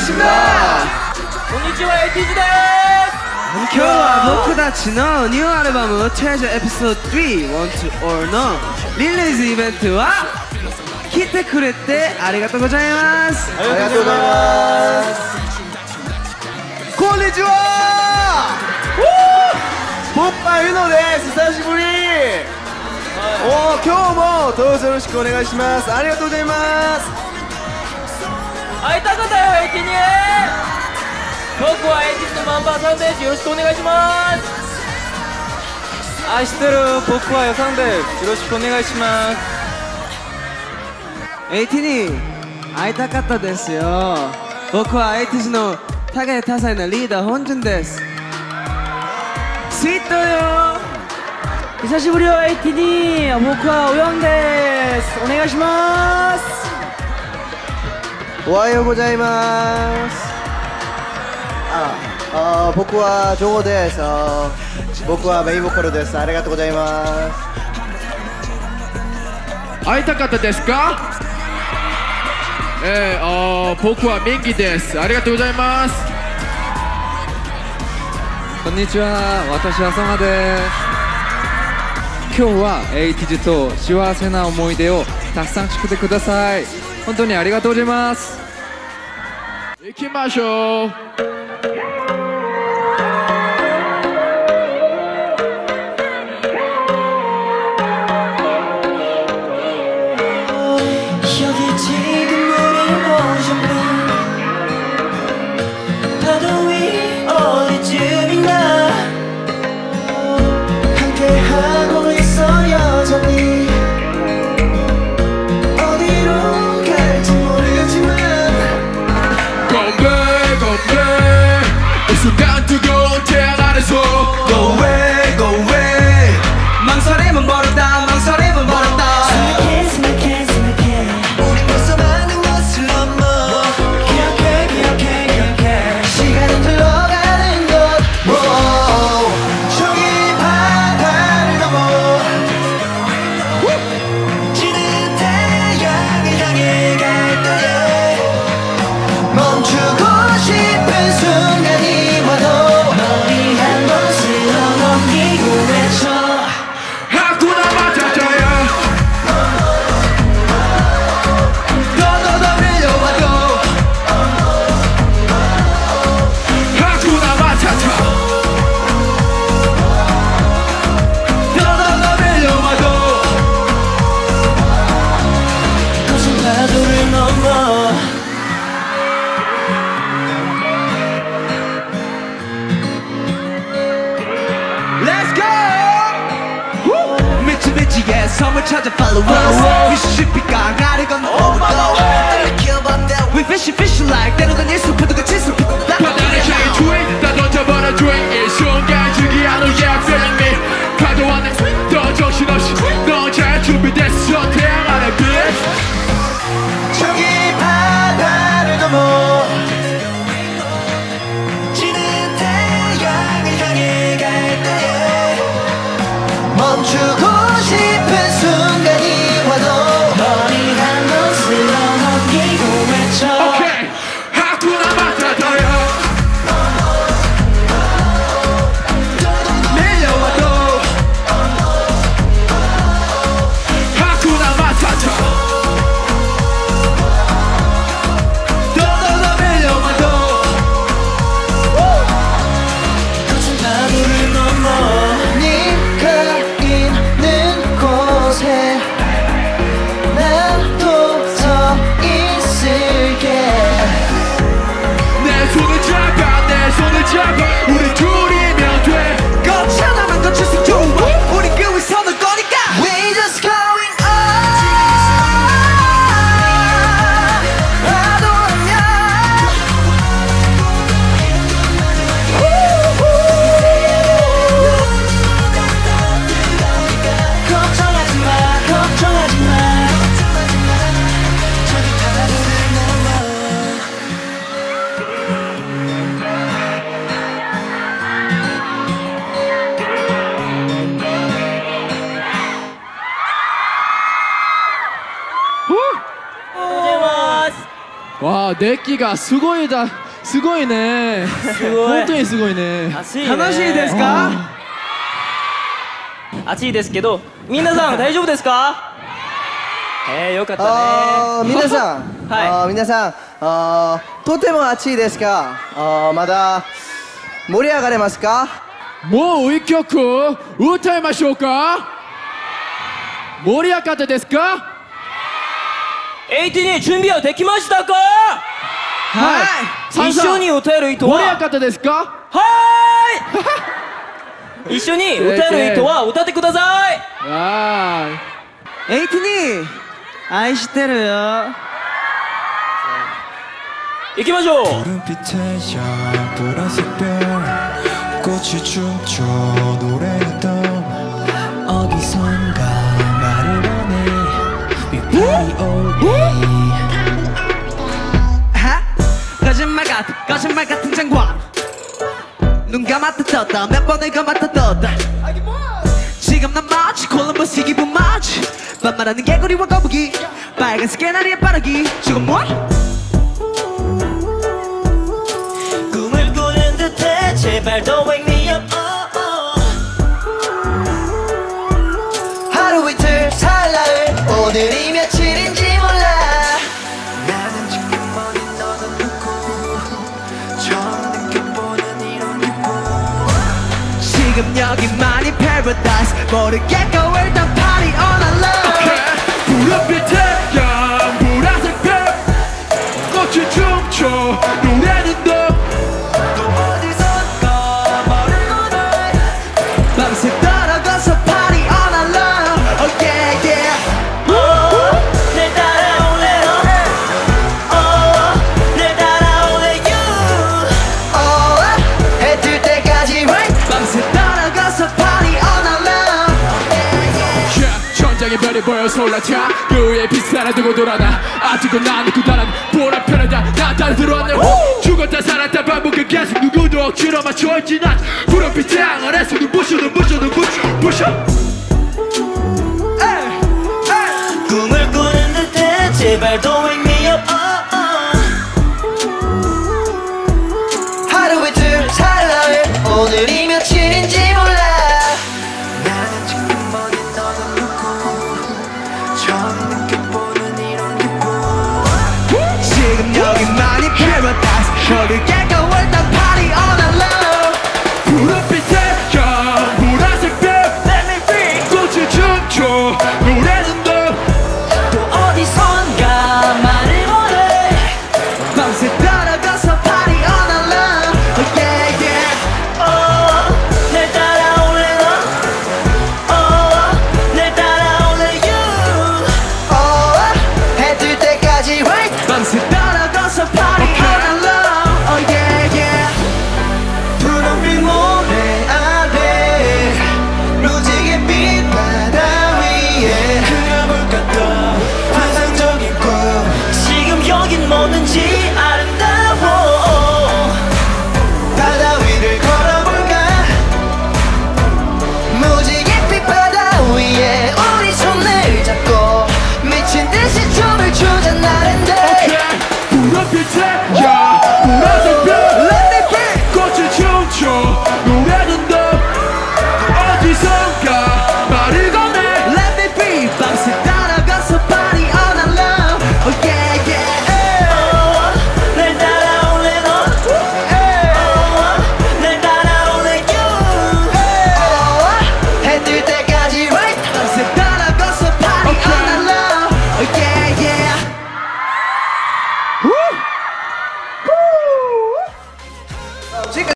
반갑습니다. konnichiwa, 에이티즈です。 今日は僕たちのニューアルバム Treasure Episode 3 Want to or No リリースイベントは来てくれてありがとうございます。 ありがとうございます。こんにちは。ポッパユノです。久しぶり。今日もどうぞよろしくお願いします。ありがとうございます。 会いたかったよ、エイティに。僕はエイティズのマンバーさんです。よろしくお願いします。愛してる僕はヨさんです。よろしくお願いします。 エイティに会いたかったですよ。僕はエイティズの多芸多彩なリーダー本潤です。スイートよ。 久しぶりよ、エイティに。僕はオヨンです。お願いします。 おはようございます。僕はジョーです。僕はメインボーカルです。ありがとうございます。 会いたかったですか？僕はミンギです。ありがとうございます。 こんにちは、私はソマです。今日はエイティズと幸せな思い出をたくさん作ってください。本当にありがとうございます。 行きましょう。 섬을 찾아 follow us 미시시피가 나를 건너 overdose We fishing like 때로다닐 숲에도 같이 숲이 바다를 향해 drink 다 던져버려 drink 이 순간 즐기야 너 yeah feeling me 파도와 더 정신없이 넌 잘 준비됐어 태양 아래 bitch 저기 바다를 넘어 지는 태양을 향해 갈 때에 멈추고 싶은 순간이 와도 머리 한 곳으로 넘기고 외쳐 오케이 하쿠나 마타타야 밀려와도 하쿠나 마타타 더 밀려와도 거친 파도를 넘어 네가 있는 熱気がすごいだすごいね本当にすごいね暑いね。 楽しいですか？ 暑いですけど、皆さん大丈夫ですか？よかったね。 皆さん、 はい皆さん、とても暑いですか？まだ盛り上がれますか？ もう一曲歌いましょうか。盛り上がったですか。 ATに準備はできましたか？ はい。 一緒に歌える人は盛り上がったですか。 はーい。一緒に歌える人は歌ってください。 あエイティニー愛してるよ。 行きましょう。 푸른빛에 보라색별 꽃이 춤춰 노래를 떠 어디선가 말을 원해 We party all day 거짓말 같은 장관 눈 감았다 떴다 몇 번을 감았다 떴다 지금 난 마치 콜럼버스 기분 마치 반말하는 개구리와 거북이 빨간색 개나리의 빠르기 지금 뭐? 꿈을 꾸는 듯해 제발 don't wake me up. 하루 이틀 살날 오늘이 며칠인지 몰라. 나는 지금 어디 너는 누구 처음 느껴보는 이런 기분 지금 여기만이 paradise 모르겠고 일단 party all alone 푸른빛에 양 보라색 별 꽃이 춤춰 노래는 너 밤새 떨어져서 party all alone oh yeah yeah 날 따라올래 날 따라올래 you. 해 뜰 때까지 right. 밤새 떨어져서 party all alone 천장에 별이 보여 솔라차 그의 빛을 두고 돌아다 아직은 나는 그다란 보라편하다 난 다른 들어왔네 죽었다 살았다 반복해 계속 누구도 억지로 맞춰있진 않 푸른빛 땅 아래서 눈부셔 꿈을 꾸는 듯해 제발 don't wake me up. 하루 이틀 살날 오늘이 며칠인지 몰라. 나는 지금 어디 너는 누구 처음 느껴보는 이런 기분 지금 여기만이 paradise 모르겠고 일단 party all alone 푸른빛에 양 보라색 별 Let me free. 꽃이 춤춰 노래는 너 또 어디선가 말을 원해. 밤새 떨어져서 party all alone oh yeah yeah 날 따라올래 날 따라올래 you. 해 뜰 때까지 right. 밤새 떨어져서 party all alone oh yeah yeah 푸른빛 모래 아래 무지개 빛 바다 위에 그려볼까 또 환상적인 꿈 지금 여긴 뭐든지 아름다워. 바다 위를 걸어볼까 무지개 빛 바다 위에 우리 손을 잡고 미친 듯이 춤을 추자 나른데 푸른빛에 양 보라색 별 Let me free 꽃이 춤춰